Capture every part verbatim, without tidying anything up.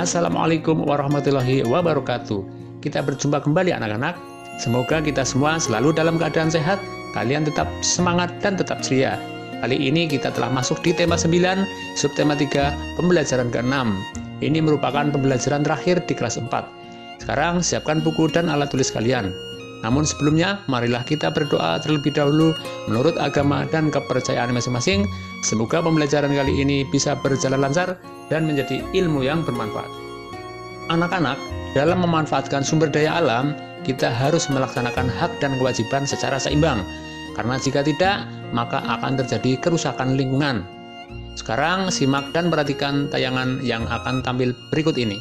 Assalamualaikum warahmatullahi wabarakatuh. Kita berjumpa kembali anak-anak. Semoga kita semua selalu dalam keadaan sehat, kalian tetap semangat dan tetap ceria. Kali ini kita telah masuk di tema sembilan, subtema tiga, pembelajaran keenam. Ini merupakan pembelajaran terakhir di kelas empat. Sekarang siapkan buku dan alat tulis kalian. Namun sebelumnya, marilah kita berdoa terlebih dahulu menurut agama dan kepercayaan masing-masing. Semoga pembelajaran kali ini bisa berjalan lancar dan menjadi ilmu yang bermanfaat. Anak-anak, dalam memanfaatkan sumber daya alam, kita harus melaksanakan hak dan kewajiban secara seimbang. Karena jika tidak, maka akan terjadi kerusakan lingkungan. Sekarang simak dan perhatikan tayangan yang akan tampil berikut ini.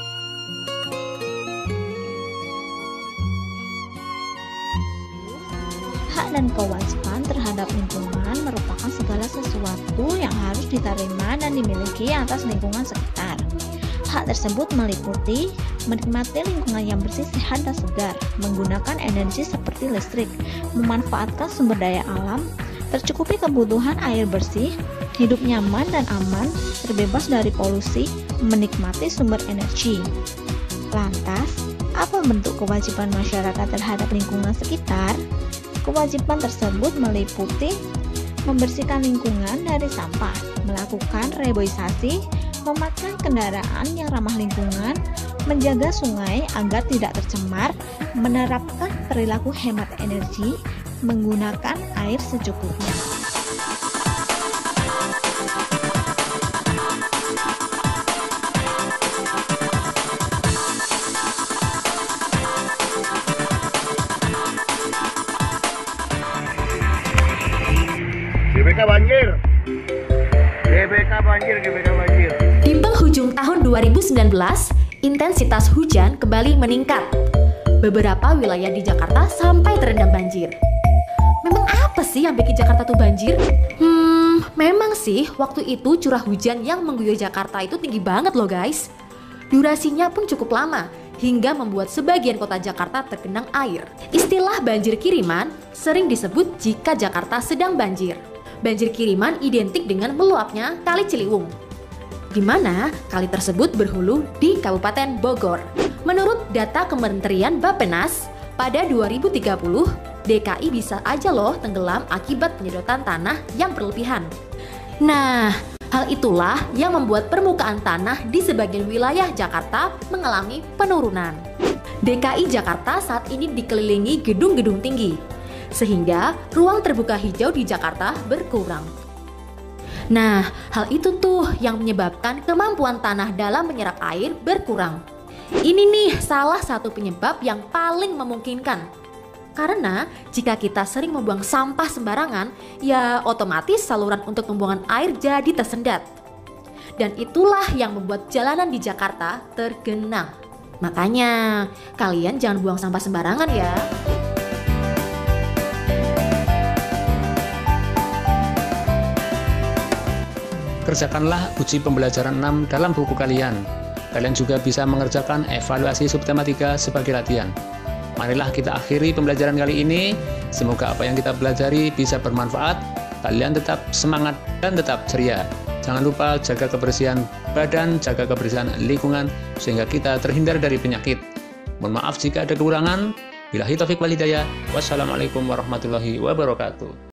Hak dan kewajiban terhadap lingkungan merupakan segala sesuatu yang harus diterima dan dimiliki atas lingkungan sekitar. Hak tersebut meliputi menikmati lingkungan yang bersih, sehat, dan segar, menggunakan energi seperti listrik, memanfaatkan sumber daya alam, tercukupi kebutuhan air bersih, hidup nyaman dan aman, terbebas dari polusi, menikmati sumber energi. Lantas, apa bentuk kewajiban masyarakat terhadap lingkungan sekitar? Kewajiban tersebut meliputi membersihkan lingkungan dari sampah, melakukan reboisasi, memakai kendaraan yang ramah lingkungan, menjaga sungai agar tidak tercemar, menerapkan perilaku hemat energi, menggunakan air secukupnya. G B K banjir, G B K banjir, G B K banjir. Di penghujung tahun dua ribu sembilan belas, intensitas hujan kembali meningkat. Beberapa wilayah di Jakarta sampai terendam banjir. Memang apa sih yang bikin Jakarta tuh banjir? Hmm, memang sih waktu itu curah hujan yang mengguyur Jakarta itu tinggi banget loh guys. Durasinya pun cukup lama, hingga membuat sebagian kota Jakarta tergenang air. Istilah banjir kiriman sering disebut jika Jakarta sedang banjir. Banjir kiriman identik dengan meluapnya Kali Ciliwung, di mana kali tersebut berhulu di Kabupaten Bogor. Menurut data Kementerian Bappenas, pada dua ribu tiga puluh, D K I bisa aja loh tenggelam akibat penyedotan tanah yang berlebihan. Nah, hal itulah yang membuat permukaan tanah di sebagian wilayah Jakarta mengalami penurunan. D K I Jakarta saat ini dikelilingi gedung-gedung tinggi, sehingga ruang terbuka hijau di Jakarta berkurang. Nah, hal itu tuh yang menyebabkan kemampuan tanah dalam menyerap air berkurang. Ini nih salah satu penyebab yang paling memungkinkan. Karena jika kita sering membuang sampah sembarangan, ya otomatis saluran untuk pembuangan air jadi tersendat. Dan itulah yang membuat jalanan di Jakarta tergenang. Makanya, kalian jangan buang sampah sembarangan ya. Kerjakanlah uji pembelajaran enam dalam buku kalian. Kalian juga bisa mengerjakan evaluasi subtema tiga sebagai latihan. Marilah kita akhiri pembelajaran kali ini. Semoga apa yang kita pelajari bisa bermanfaat. Kalian tetap semangat dan tetap ceria. Jangan lupa jaga kebersihan badan, jaga kebersihan lingkungan, sehingga kita terhindar dari penyakit. Mohon maaf jika ada kekurangan. Billahi taufiq wal hidayah. Wassalamualaikum warahmatullahi wabarakatuh.